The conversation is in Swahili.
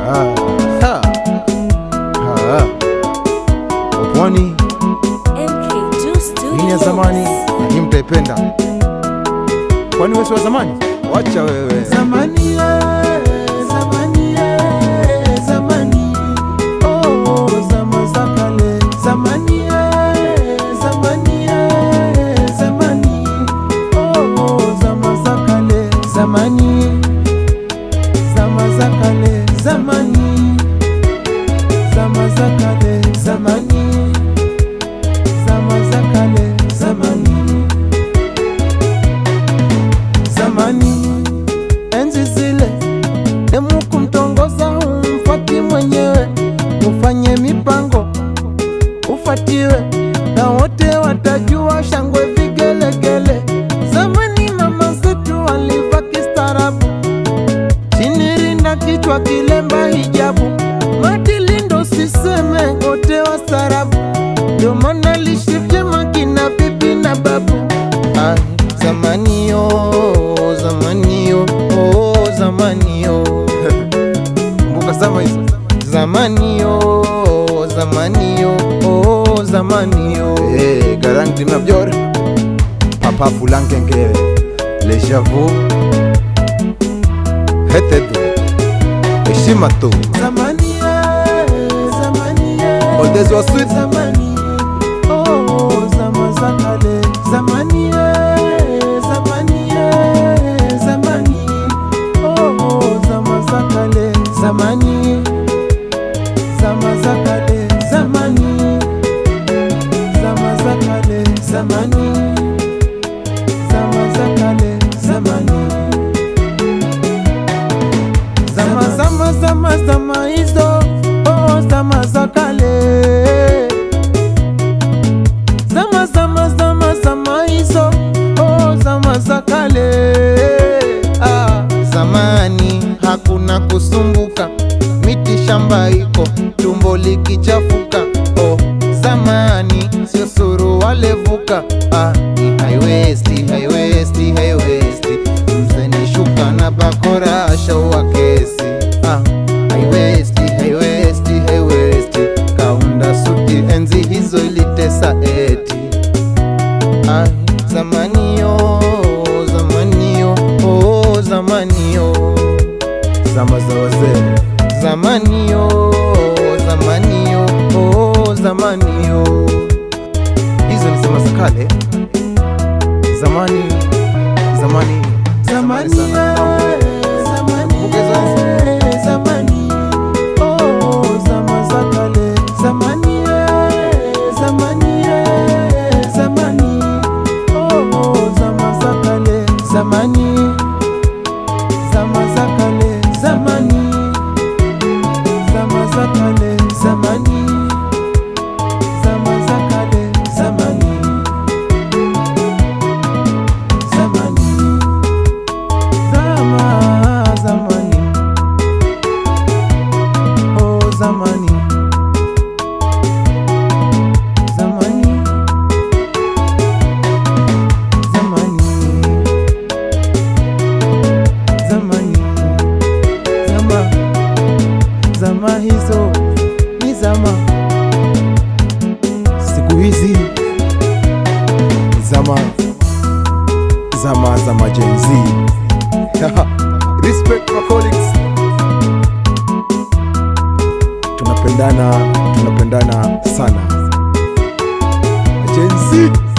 WaPwani hii ya zamani na hii mtaipenda. Kwani wewe si wa zamani? Wacha wewe. Zamani zamani zamani, oh zama za kale. Zamani zamani zamani, oh zama za kale. Zamani zama za kale. Zamani zama za kale. Zamani zama za kale. Zamani zamani, enzi zile demu kumtongoza umfati mwenyewe, ufanye mipango ufatiwe na wote watajua shangwe vigelegele. Zamani mama zetu waliva kistaarabu, chini rinda kichwa kilemba hijabu, matilindo siseme wote wastaarabu, ndio maana lishivye makina bibi na babu. Zamani yo, zamani yo, oh zamani yo. Mbuka sama hizo. Zamani yo, zamani yo, oh zamani yo. Garang di Mabjor, Papa Fulankenge, Les Javaux, Hetedo, Eshimato. Zamani zamani All days was sweet. Zamani, oh zama za kale. Zamani zamani zamani, oh zama za kale. Zamani zama za kale. Zamani zama za kale. Zamani zama za kale. Zamani zama hizo, oh zama za kale. Zama hizo, oh zama za kale. Zamani hakuna kusumbuka, miti shamba iko tumbo likichafuka. Oh zamani sio suru walevuka. Ni haiwesti mzeni shuka na bakora shaua kesi. Haiwesti kaunda suti, enzi hizo ilitesa eti. Zamani yo, oh zamani yo. Zama za wazee. Zamani yo, oh zamani yo. Hizo ni zama za kale. Zamani Zamani sana. zamani, oh zama za kale. Zamani zamani, oh zama za kale. Zamani zama za kale. Zamani zama za kale. Zamani zama za kale. Zamani zamani zamani, oh zamani zamani zamani zamani zama hizo ni zama. siku hizi zama Gen Z. Respect my colleagues. Tunapendana sana Gen Z.